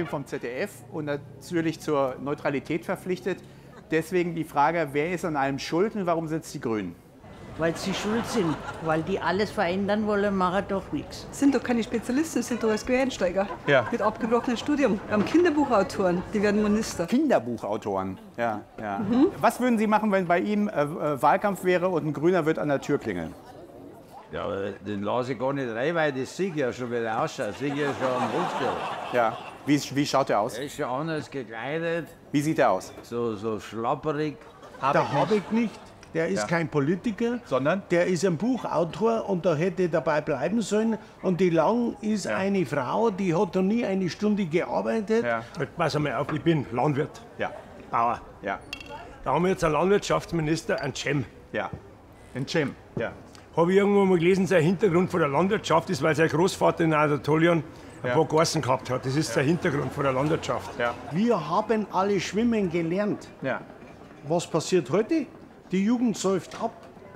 bin vom ZDF und natürlich zur Neutralität verpflichtet. Deswegen die Frage, wer ist an allem schuld und warum sind es die Grünen? Weil sie schuld sind, weil die alles verändern wollen, machen doch nichts. Sind doch keine Spezialisten, sind doch als Quereinsteiger. Ja. Mit abgebrochenem Studium. Wir haben Kinderbuchautoren, die werden Minister. Kinderbuchautoren, ja. Was würden Sie machen, wenn bei ihm Wahlkampf wäre und ein Grüner wird an der Tür klingeln? Ja, den lasse ich gar nicht rein, weil das sehe ich ja schon, wie er ausschaut. Sehe ich ja schon am Rückstell. Ja. Wie schaut er aus? Er ist schon anders gekleidet, Wie sieht er aus? so schlapperig. Der Habeck nicht. Der ist kein Politiker, Sondern? der ist ein Buchautor und da hätte dabei bleiben sollen. Und die Lang ist eine Frau, die hat noch nie eine Stunde gearbeitet. Ja. Halt, pass mal auf, ich bin Landwirt, Ja. Bauer. Ja. Da haben wir jetzt einen Landwirtschaftsminister, einen Cem. Ja. Ein Cem. Ja. Habe ich irgendwo mal gelesen, sein Hintergrund von der Landwirtschaft ist, weil sein Großvater in Anatolien ein paar Gassen gehabt hat. Das ist der Hintergrund von der Landwirtschaft. Ja. Wir haben alle schwimmen gelernt. Ja. Was passiert heute? Die Jugend säuft ab.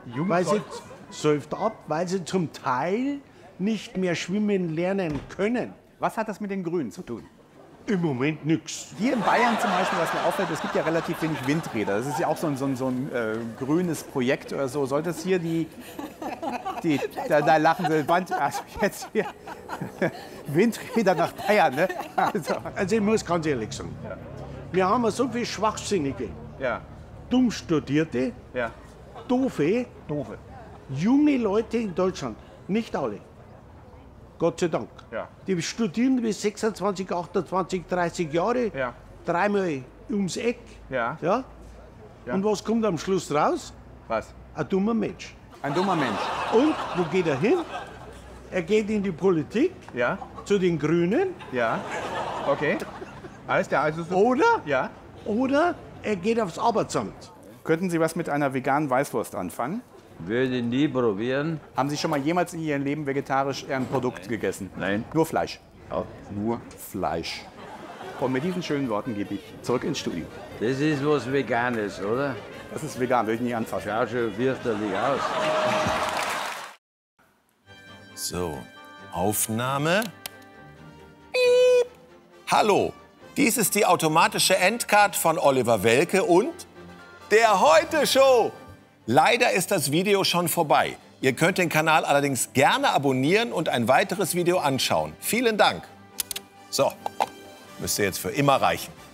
Weil sie zum Teil nicht mehr schwimmen lernen können. Was hat das mit den Grünen zu tun? Im Moment nichts. Hier in Bayern zum Beispiel, was mir auffällt, es gibt ja relativ wenig Windräder. Das ist ja auch so ein grünes Projekt oder so. Sollte es hier da lachen sie, also jetzt hier Windräder nach Bayern, ne? Also ich muss ganz ehrlich sagen, wir haben so viele Schwachsinnige, Ja, dumm Studierte, ja. doofe, junge Leute in Deutschland. Nicht alle. Gott sei Dank. Ja. Die studieren bis 26, 28, 30 Jahre, Ja. dreimal ums Eck. Ja. Ja? Und was kommt am Schluss raus? Was? Ein dummer Mensch. Ein dummer Mensch. Und wo geht er hin? Er geht in die Politik, Ja, zu den Grünen, ja. Okay. Alles klar. Also so, oder ja. er geht aufs Arbeitsamt. Könnten Sie was mit einer veganen Weißwurst anfangen? Würde ich nie probieren. Haben Sie schon mal jemals in Ihrem Leben vegetarisch ein Produkt gegessen? Nein. Nur Fleisch. Ja. Nur Fleisch. Und mit diesen schönen Worten gebe ich zurück ins Studio. Das ist was Veganes, oder? Das ist vegan, will ich nicht anfassen. Schaut schon fürchterlich aus. So, Aufnahme. Piep. Hallo, dies ist die automatische Endcard von Oliver Welke und der Heute-Show. Leider ist das Video schon vorbei. Ihr könnt den Kanal allerdings gerne abonnieren und ein weiteres Video anschauen. Vielen Dank. So, müsste jetzt für immer reichen.